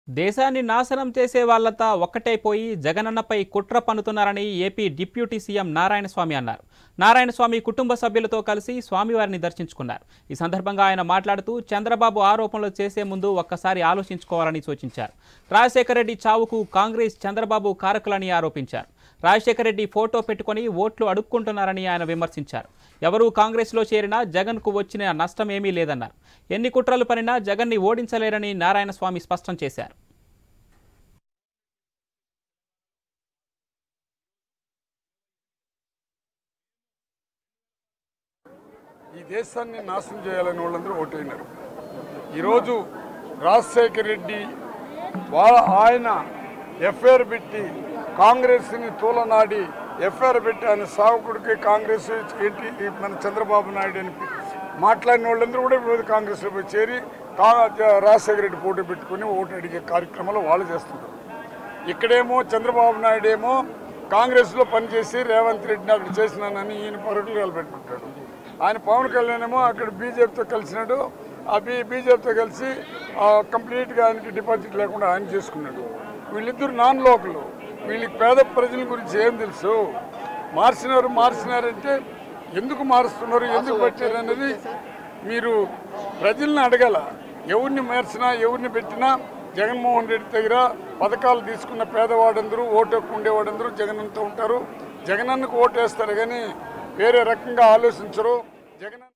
దేశాన్ని నాశనం చేసే వాళ్ళంతా ఒక్కటైపోయి జగనన్నపై కుట్ర పన్నుతున్నారని ఏపీ డిప్యూటీ సీఎం నారాయణస్వామి అన్నారు. నారాయణస్వామి కుటుంబ సభ్యులతో కలిసి స్వామివారిని దర్శించుకున్నారు. ఈ సందర్భంగా ఆయన మాట్లాడుతూ చంద్రబాబు ఆరోపణలు చేసే ముందు ఒక్కసారి ఆలోచించుకోవాలని సూచించారు. రాజశేఖర రెడ్డి చావుకు కాంగ్రెస్ చంద్రబాబు కారకులని ఆరోపించారు. రాజశేఖర రెడ్డి ఫోటో పెట్టుకుని ఓట్లు అడుక్కుంటున్నారని ఆయన విమర్శించారు. ఎవరూ కాంగ్రెస్లో చేరినా జగన్కు వచ్చిన నష్టం ఏమీ లేదన్నారు. ఎన్ని కుట్రలు పనినా జగన్ని ఓడించలేరని నారాయణస్వామి స్పష్టం చేశారు. ఈ దేశాన్ని నాశనం చేయాలని వాళ్ళందరూ ఓటైనారు. ఈరోజు రాజశేఖర రెడ్డి ఆయన ఎఫ్ఐఆర్ పెట్టి కాంగ్రెస్ని తూలనాడి ఎఫ్ఐఆర్ పెట్టి ఆయన సావకుడికి కాంగ్రెస్ ఏంటి మన చంద్రబాబు నాయుడు అని మాట్లాడిన వాళ్ళందరూ కూడా ఈరోజు కాంగ్రెస్లో పోయి చేరి రాజశేఖర రెడ్డి పోటీ పెట్టుకుని ఓటు అడిగే కార్యక్రమాలు వాళ్ళు చేస్తున్నారు. ఇక్కడేమో చంద్రబాబు నాయుడు ఏమో కాంగ్రెస్లో పనిచేసి రేవంత్ రెడ్డిని అక్కడ చేసినానని ఈయన పరుగులు పెట్టుకుంటాడు. ఆయన పవన్ కళ్యాణ్ ఏమో అక్కడ బీజేపీతో కలిసినాడు. ఆ బీజేపీతో కలిసి కంప్లీట్గా ఆయనకి డిపాజిట్ లేకుండా ఆయన చేసుకున్నాడు. వీళ్ళిద్దరు నాన్ లోకల్. వీళ్ళకి పేద ప్రజల గురించి ఏం తెలుసు? మార్చినారంటే ఎందుకు మారుస్తున్నారు, ఎందుకు పెట్టారు అనేది మీరు ప్రజల్ని అడగాల. ఎవరిని మార్చినా ఎవరిని పెట్టినా జగన్మోహన్ రెడ్డి దగ్గర పథకాలు తీసుకున్న పేదవాడందరూ ఓటు హక్కు ఉండేవాడందరూ జగనన్నతో ఉంటారు. జగనన్నకు ఓటు వేస్తారు కానీ వేరే రకంగా ఆలోచించరు. జగన్